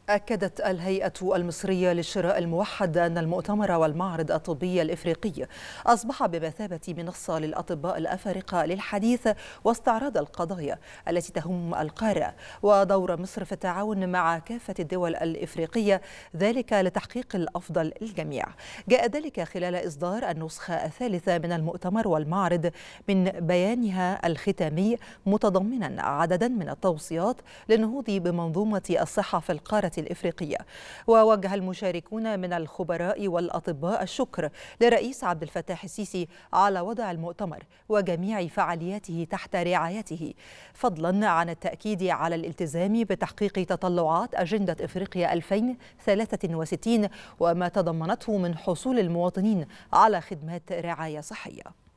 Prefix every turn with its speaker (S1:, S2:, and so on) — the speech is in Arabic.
S1: أكدت الهيئة المصرية للشراء الموحد أن المؤتمر والمعرض الطبي الإفريقي أصبح بمثابة منصة للأطباء الأفارقة للحديث واستعراض القضايا التي تهم القارة، ودور مصر في التعاون مع كافة الدول الإفريقية، ذلك لتحقيق الأفضل للجميع. جاء ذلك خلال إصدار النسخة الثالثة من المؤتمر والمعرض من بيانها الختامي، متضمنا عددا من التوصيات للنهوض بمنظومة الصحة في القارة الإفريقية. ووجه المشاركون من الخبراء والأطباء الشكر للرئيس عبد الفتاح السيسي على وضع المؤتمر وجميع فعالياته تحت رعايته، فضلا عن التأكيد على الالتزام بتحقيق تطلعات أجندة إفريقيا 2063 وما تضمنته من حصول المواطنين على خدمات رعاية صحية.